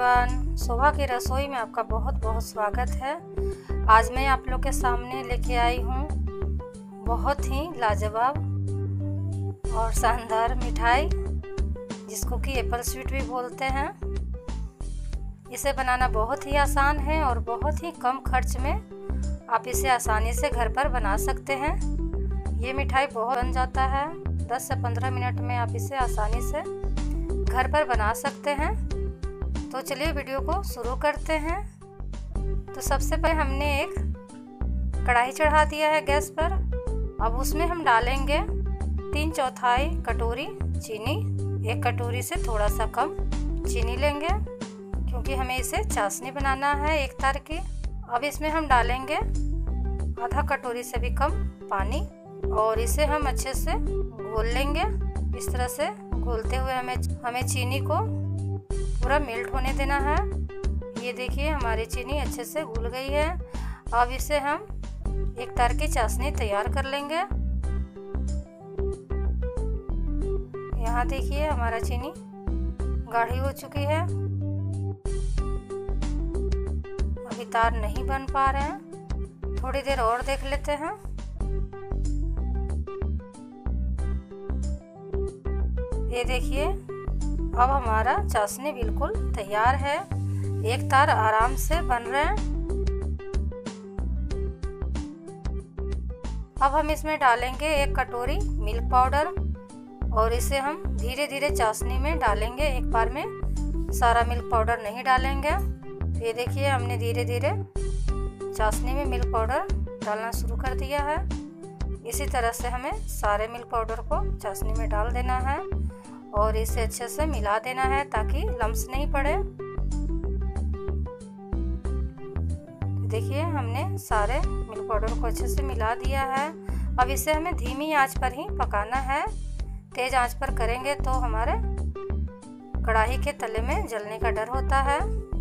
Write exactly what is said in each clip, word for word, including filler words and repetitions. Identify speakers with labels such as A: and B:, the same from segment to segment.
A: Everyone, शोभा की रसोई में आपका बहुत बहुत स्वागत है। आज मैं आप लोग के सामने लेके आई हूँ बहुत ही लाजवाब और शानदार मिठाई, जिसको कि एप्पल स्वीट भी बोलते हैं। इसे बनाना बहुत ही आसान है और बहुत ही कम खर्च में आप इसे आसानी से घर पर बना सकते हैं। ये मिठाई बहुत बन जाता है, दस से पंद्रह मिनट में आप इसे आसानी से घर पर बना सकते हैं। तो चलिए वीडियो को शुरू करते हैं। तो सबसे पहले हमने एक कढ़ाई चढ़ा दिया है गैस पर। अब उसमें हम डालेंगे तीन चौथाई कटोरी चीनी। एक कटोरी से थोड़ा सा कम चीनी लेंगे, क्योंकि हमें इसे चाशनी बनाना है एक तार की। अब इसमें हम डालेंगे आधा कटोरी से भी कम पानी और इसे हम अच्छे से घोल लेंगे। इस तरह से घोलते हुए हमें हमें चीनी को पूरा मेल्ट होने देना है। ये देखिए हमारी चीनी अच्छे से घुल गई है। अब इसे हम एक तार की चाशनी तैयार कर लेंगे। यहाँ देखिए हमारा चीनी गाढ़ी हो चुकी है। अभी तार नहीं बन पा रहे हैं, थोड़ी देर और देख लेते हैं। ये देखिए अब हमारा चाशनी बिल्कुल तैयार है। एक तार आराम से बन रहे हैं। अब हम इसमें डालेंगे एक कटोरी मिल्क पाउडर और इसे हम धीरे धीरे चाशनी में डालेंगे। एक बार में सारा मिल्क पाउडर नहीं डालेंगे। तो ये देखिए हमने धीरे धीरे चाशनी में मिल्क पाउडर डालना शुरू कर दिया है। इसी तरह से हमें सारे मिल्क पाउडर को चाशनी में डाल देना है और इसे अच्छे से मिला देना है ताकि लम्स नहीं पड़े। देखिए हमने सारे मिल्क पाउडर को अच्छे से मिला दिया है। अब इसे हमें धीमी आंच पर ही पकाना है। तेज आंच पर करेंगे तो हमारे कढ़ाई के तले में जलने का डर होता है।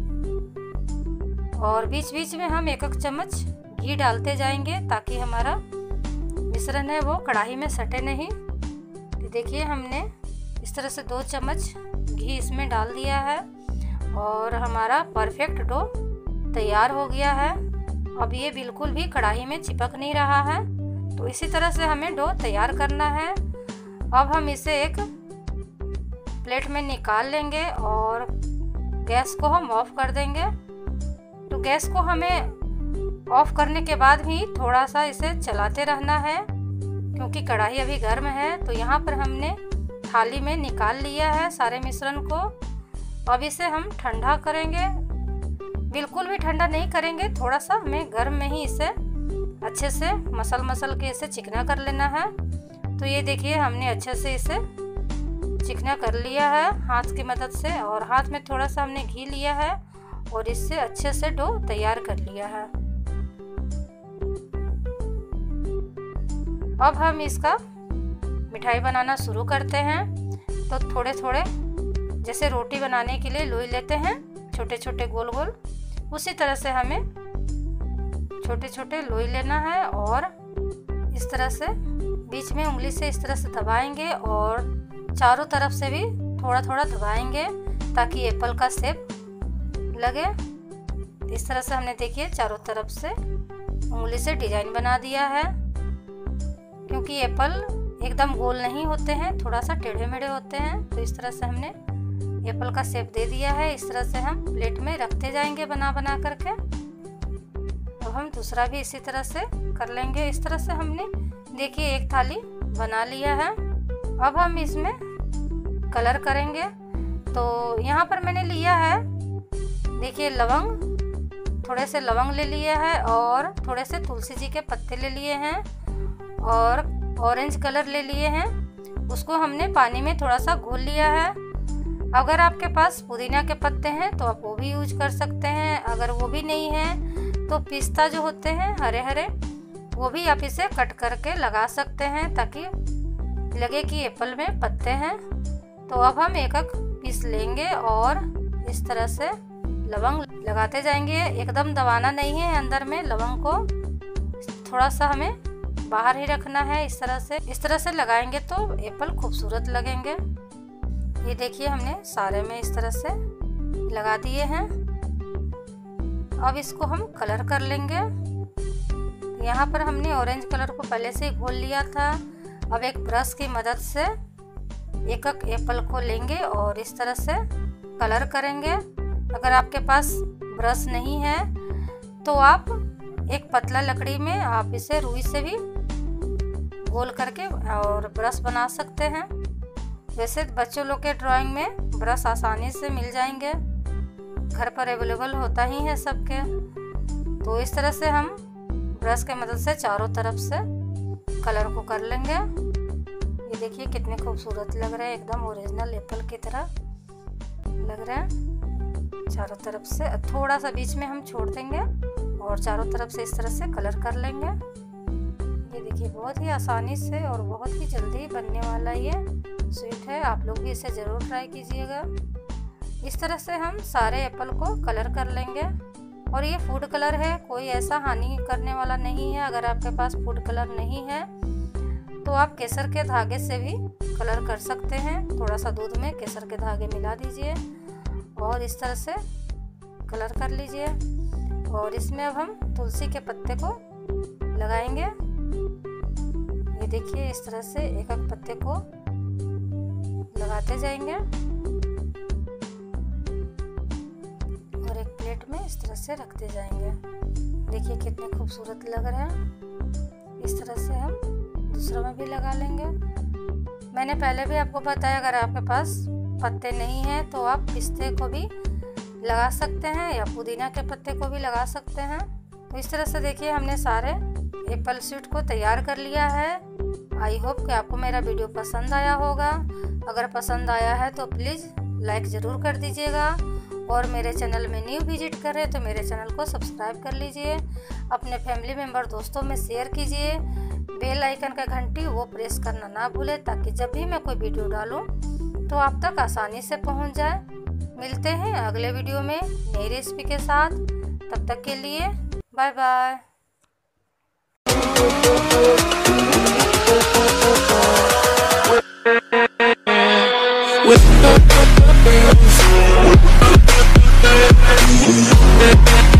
A: और बीच बीच में हम एक एक चम्मच घी डालते जाएंगे ताकि हमारा मिश्रण है वो कढ़ाई में सटे नहीं। तो देखिए हमने इस तरह से दो चम्मच घी इसमें डाल दिया है और हमारा परफेक्ट डो तैयार हो गया है। अब ये बिल्कुल भी कढ़ाई में चिपक नहीं रहा है। तो इसी तरह से हमें डो तैयार करना है। अब हम इसे एक प्लेट में निकाल लेंगे और गैस को हम ऑफ कर देंगे। तो गैस को हमें ऑफ करने के बाद भी थोड़ा सा इसे चलाते रहना है, क्योंकि कढ़ाई अभी गर्म है। तो यहाँ पर हमने थाली में निकाल लिया है सारे मिश्रण को। अब इसे हम ठंडा करेंगे। बिल्कुल भी ठंडा नहीं करेंगे, थोड़ा सा हमें गर्म में ही इसे अच्छे से मसल मसल के इसे चिकना कर लेना है। तो ये देखिए हमने अच्छे से इसे चिकना कर लिया है हाथ की मदद से, और हाथ में थोड़ा सा हमने घी लिया है और इससे अच्छे से डो तैयार कर लिया है। अब हम इसका मिठाई बनाना शुरू करते हैं। तो थोड़े थोड़े जैसे रोटी बनाने के लिए लोई लेते हैं, छोटे छोटे गोल गोल, उसी तरह से हमें छोटे छोटे लोई लेना है और इस तरह से बीच में उंगली से इस तरह से दबाएंगे और चारों तरफ से भी थोड़ा थोड़ा दबाएंगे ताकि एप्पल का शेप लगे। इस तरह से हमने देखिए चारों तरफ से उंगली से डिजाइन बना दिया है, क्योंकि एप्पल एकदम गोल नहीं होते हैं, थोड़ा सा टेढ़े मेढ़े होते हैं। तो इस तरह से हमने एप्पल का शेप दे दिया है। इस तरह से हम प्लेट में रखते जाएंगे बना बना करके। अब हम दूसरा भी इसी तरह से कर लेंगे। इस तरह से हमने देखिए एक थाली बना लिया है। अब हम इसमें कलर करेंगे। तो यहाँ पर मैंने लिया है देखिए लवंग, थोड़े से लवंग ले लिया है और थोड़े से तुलसी जी के पत्ते ले लिए हैं और ऑरेंज कलर ले लिए हैं। उसको हमने पानी में थोड़ा सा घोल लिया है। अगर आपके पास पुदीना के पत्ते हैं तो आप वो भी यूज कर सकते हैं। अगर वो भी नहीं है तो पिस्ता जो होते हैं हरे हरे, वो भी आप इसे कट करके लगा सकते हैं ताकि लगे कि एप्पल में पत्ते हैं। तो अब हम एक एक पीस लेंगे और इस तरह से लवंग लगाते जाएंगे। एकदम दबाना नहीं है अंदर में, लवंग को थोड़ा सा हमें बाहर ही रखना है। इस तरह से इस तरह से लगाएंगे तो एप्पल खूबसूरत लगेंगे। ये देखिए हमने सारे में इस तरह से लगा दिए हैं। अब इसको हम कलर कर लेंगे। यहाँ पर हमने ऑरेंज कलर को पहले से ही घोल लिया था। अब एक ब्रश की मदद से एक एक एप्पल को लेंगे और इस तरह से कलर करेंगे। अगर आपके पास ब्रश नहीं है तो आप एक पतला लकड़ी में आप इसे रुई से भी गोल करके और ब्रश बना सकते हैं। वैसे बच्चों लोग के ड्राइंग में ब्रश आसानी से मिल जाएंगे, घर पर अवेलेबल होता ही है सबके। तो इस तरह से हम ब्रश के मदद से चारों तरफ से कलर को कर लेंगे। ये देखिए कितने खूबसूरत लग रहे हैं, एकदम ओरिजिनल एप्पल की तरह लग रहा है। चारों तरफ से थोड़ा सा बीच में हम छोड़ देंगे और चारों तरफ से इस तरह से कलर कर लेंगे। ये देखिए बहुत ही आसानी से और बहुत ही जल्दी बनने वाला ये स्वीट है। आप लोग भी इसे ज़रूर ट्राई कीजिएगा। इस तरह से हम सारे एप्पल को कलर कर लेंगे। और ये फूड कलर है, कोई ऐसा हानि करने वाला नहीं है। अगर आपके पास फूड कलर नहीं है तो आप केसर के धागे से भी कलर कर सकते हैं। थोड़ा सा दूध में केसर के धागे मिला दीजिए और इस तरह से कलर कर लीजिए। और इसमें अब हम तुलसी के पत्ते को लगाएंगे। ये देखिए इस तरह से एक एक पत्ते को लगाते जाएंगे और एक प्लेट में इस तरह से रखते जाएंगे। देखिए कितने खूबसूरत लग रहे हैं। इस तरह से हम दूसरा में भी लगा लेंगे। मैंने पहले भी आपको बताया, अगर आपके पास पत्ते नहीं हैं तो आप पिस्ते को भी लगा सकते हैं या पुदीना के पत्ते को भी लगा सकते हैं। तो इस तरह से देखिए हमने सारे एप्पल स्वीट को तैयार कर लिया है। आई होप कि आपको मेरा वीडियो पसंद आया होगा। अगर पसंद आया है तो प्लीज़ लाइक ज़रूर कर दीजिएगा और मेरे चैनल में न्यू विजिट कर रहे हैं तो मेरे चैनल को सब्सक्राइब कर लीजिए। अपने फैमिली मेम्बर दोस्तों में शेयर कीजिए। बेल आइकन का घंटी वो प्रेस करना ना भूलें ताकि जब भी मैं कोई वीडियो डालूं तो आप तक आसानी से पहुंच जाए। मिलते हैं अगले वीडियो में नई रेसिपी के साथ। तब तक के लिए बाय बाय। With